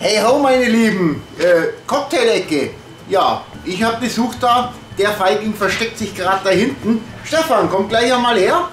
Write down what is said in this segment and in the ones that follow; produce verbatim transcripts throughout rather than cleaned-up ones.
Hey ho meine Lieben, äh, Cocktailecke. Ja, ich habe Besuch da. Der Feigling versteckt sich gerade da hinten. Stefan, komm gleich einmal her.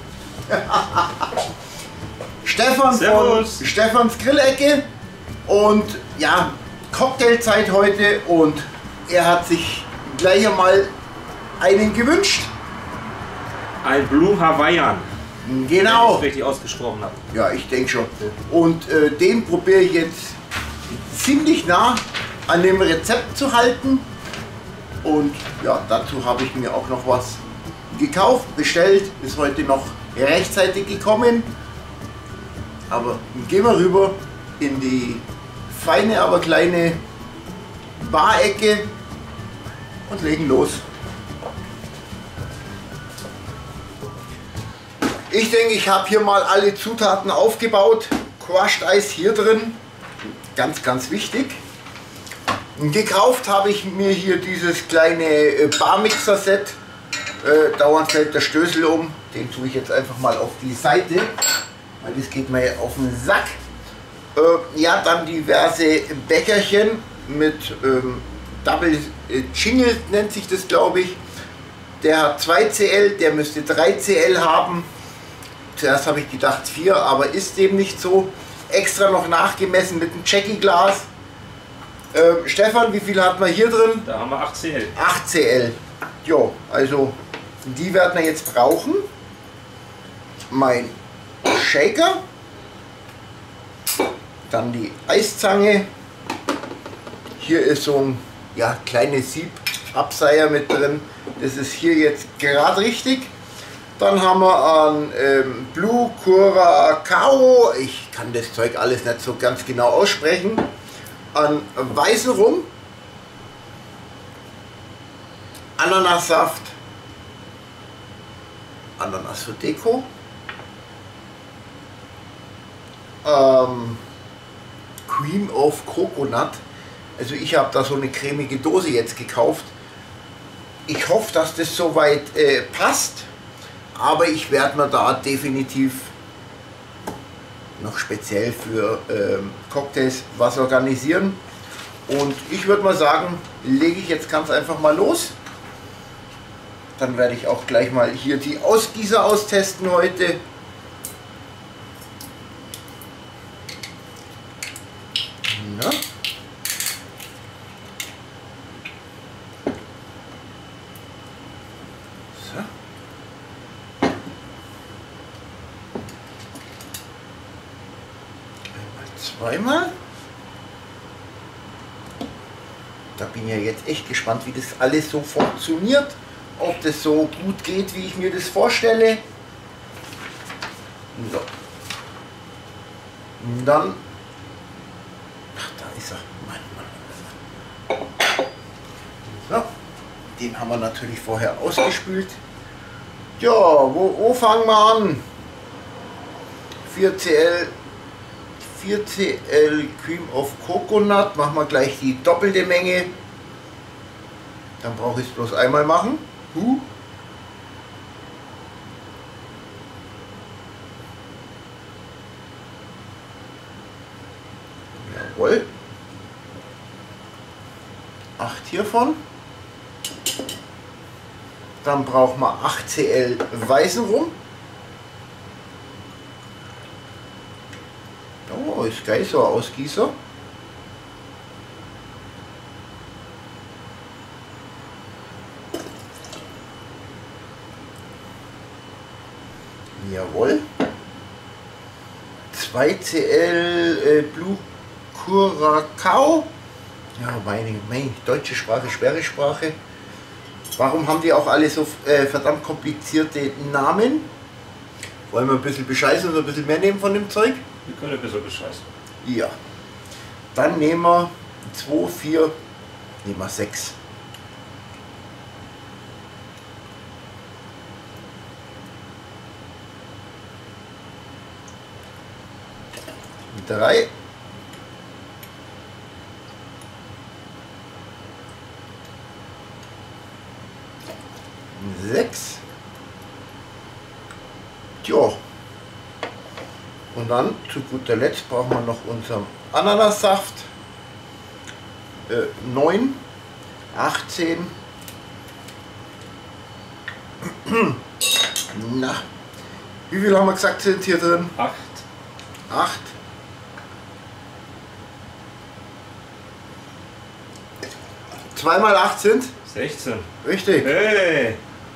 Stefan Servus. von Stefans Grillecke. Und ja, Cocktailzeit heute und er hat sich gleich einmal einen gewünscht. Ein Blue Hawaiian. Genau. Wenn ich es richtig ausgesprochen habe. Ja, ich denke schon. Und äh, den probiere ich jetzt ziemlich nah an dem Rezept zu halten. Und ja, dazu habe ich mir auch noch was gekauft, bestellt. Ist heute noch rechtzeitig gekommen. Aber gehen wir rüber in die feine, aber kleine Barecke und legen los. Ich denke, ich habe hier mal alle Zutaten aufgebaut. Crushed Eis hier drin, ganz, ganz wichtig. Gekauft habe ich mir hier dieses kleine Barmixer-Set. Äh, dauernd fällt der Stößel um. Den tue ich jetzt einfach mal auf die Seite, weil das geht mir auf den Sack. Äh, ja, dann diverse Becherchen mit ähm, Double Jingle nennt sich das, glaube ich. Der hat zwei C L, der müsste drei C L haben. Zuerst habe ich gedacht vier, aber ist dem nicht so. Extra noch nachgemessen mit einem Jackie-Glas. Ähm, Stefan, wie viel hat man hier drin? Da haben wir acht C L. acht C L. Jo, also die werden wir jetzt brauchen. Mein Shaker. Dann die Eiszange. Hier ist so ein ja, kleines Siebabseier mit drin. Das ist hier jetzt gerade richtig. Dann haben wir ein ähm, Blue Curacao. Ich kann das Zeug alles nicht so ganz genau aussprechen. An weißen Rum, Ananassaft, Ananas für Deko, ähm, Cream of Coconut. Also ich habe da so eine cremige Dose jetzt gekauft. Ich hoffe, dass das soweit äh, passt, aber ich werde mir da definitiv noch speziell für ähm, Cocktails was organisieren. Und ich würde mal sagen, lege ich jetzt ganz einfach mal los. Dann werde ich auch gleich mal hier die Ausgießer austesten heute. Na? So. Zweimal. Da bin ich ja jetzt echt gespannt, wie das alles so funktioniert. Ob das so gut geht, wie ich mir das vorstelle. So. Und dann. Ach, da ist er. Mann, Mann, Mann. So. Den haben wir natürlich vorher ausgespült. Ja, wo, wo fangen wir an? vier C L. vier C L Cream of Coconut, machen wir gleich die doppelte Menge. Dann brauche ich es bloß einmal machen. Huh. Jawohl. acht hiervon. Dann brauchen wir acht C L weißen Rum. Oh, ist geil, so ein Ausgießer. Jawohl. zwei C L äh, Blue Curacao. Ja, meine, meine deutsche Sprache, schwere Sprache. Warum haben die auch alle so äh, verdammt komplizierte Namen? Wollen wir ein bisschen bescheißen und ein bisschen mehr nehmen von dem Zeug? Wir können ein bisschen bescheißen. Ja. Dann nehmen wir zwei, vier, nehmen wir sechs. drei. sechs. Tja. Und dann zu guter Letzt brauchen wir noch unseren Ananassaft. äh, neun, achtzehn, na, wie viel haben wir gesagt sind hier drin? acht. acht. zwei mal acht sind? sechzehn. Richtig. Hey!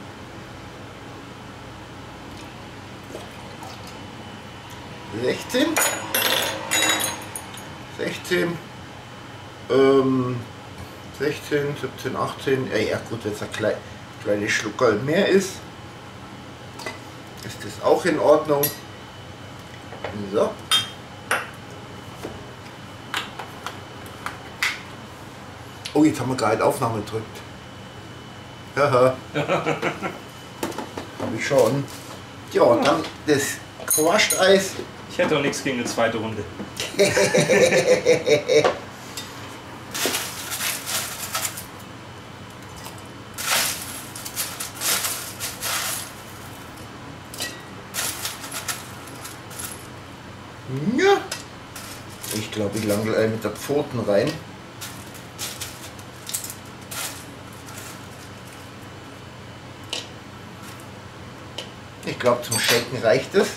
sechzehn. sechzehn. Ähm, sechzehn, siebzehn, achtzehn. Ja, ja gut, wenn es ein klein, kleines Schluckerl mehr ist, ist das auch in Ordnung. So. Oh, jetzt haben wir gerade Aufnahme gedrückt. Haha. Habe ich schon. Ja, und dann das Crushed Eis. Ich hätte auch nichts gegen eine zweite Runde. Ja. Ich glaube, ich lange mit der Pfoten rein. Ich glaube, zum Shaken reicht es.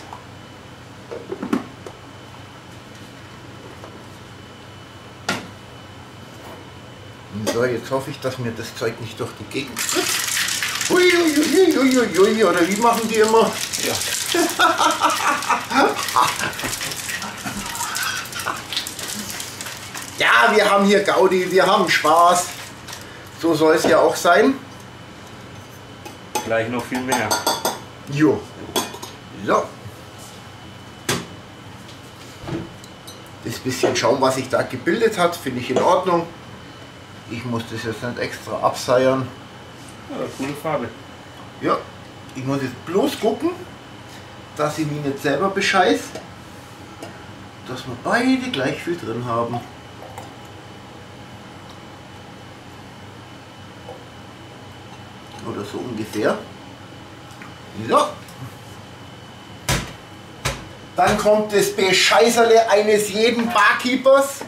So, jetzt hoffe ich, dass mir das Zeug nicht durch die Gegend spritzt. Uiuiuiuiui, oder wie machen die immer? Ja. Ja, wir haben hier Gaudi, wir haben Spaß. So soll es ja auch sein. Gleich noch viel mehr. Jo. So. Das bisschen Schaum, was sich da gebildet hat, finde ich in Ordnung. Ich muss das jetzt nicht extra abseiern. Ja, coole Farbe. Ja, ich muss jetzt bloß gucken, dass ich mich nicht selber bescheiß, dass wir beide gleich viel drin haben. Oder so ungefähr. So. Dann kommt das Bescheißerle eines jeden Barkeepers.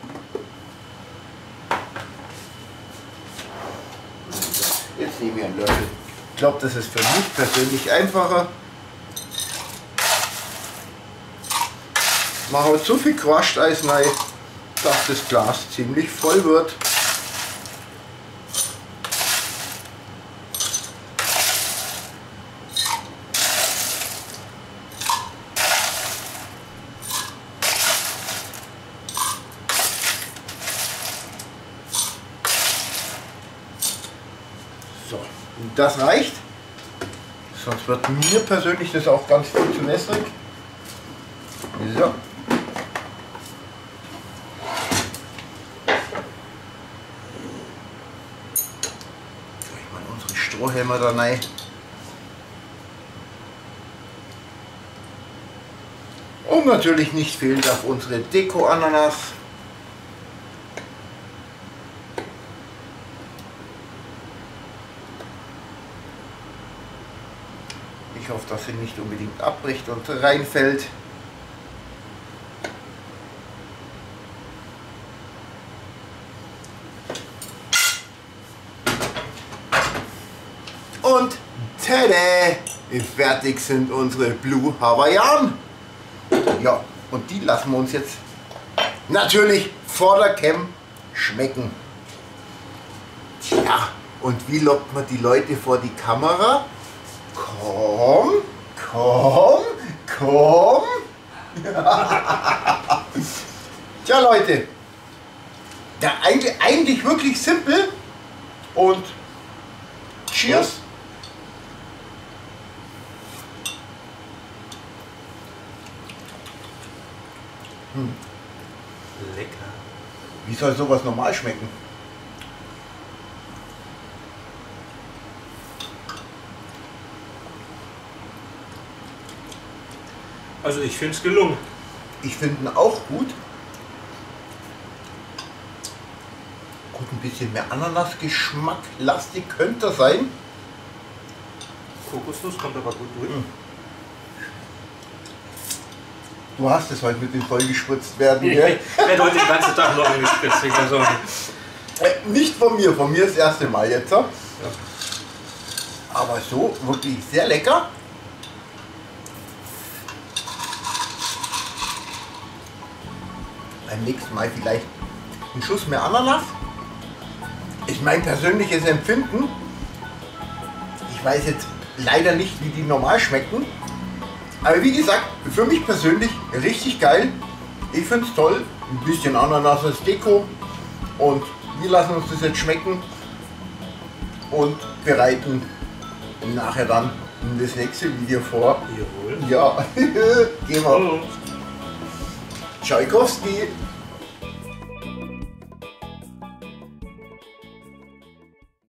Jetzt nehme ich einen Löffel. Ich glaube, das ist für mich persönlich einfacher. Man haut so viel Crushed Eis rein, dass das Glas ziemlich voll wird. So, und das reicht. Sonst wird mir persönlich das auch ganz viel zu wässrig. So. Ich mal unsere Strohhalme da rein. Und natürlich nicht fehlen darf unsere Deko-Ananas. Ich hoffe, dass sie nicht unbedingt abbricht und reinfällt. Und tada! Fertig sind unsere Blue Hawaiian. Ja, und die lassen wir uns jetzt natürlich vor der Cam schmecken. Tja, und wie lockt man die Leute vor die Kamera? Komm, komm, komm. Tja Leute, ja, eigentlich, eigentlich wirklich simpel und cheers. Hm. Lecker. Wie soll sowas normal schmecken? Also ich finde es gelungen. Ich finde ihn auch gut. Gut, ein bisschen mehr Ananasgeschmack lastig könnte er sein. Kokosnuss kommt aber gut durch. Du hast es heute mit dem vollgespritzt werden, gell? Ich werde heute den ganzen Tag nur angespritzt. Ich weiß auch nicht. Äh, nicht von mir, von mir das erste Mal jetzt. Ja. Aber so wirklich sehr lecker. Beim nächsten Mal vielleicht einen Schuss mehr Ananas. Ist mein persönliches Empfinden. Ich weiß jetzt leider nicht, wie die normal schmecken. Aber wie gesagt, für mich persönlich richtig geil. Ich finde es toll. Ein bisschen Ananas als Deko. Und wir lassen uns das jetzt schmecken. Und bereiten nachher dann in das nächste Video vor. Jawohl. Ja, gehen wir. Hallo. Tschaikowski.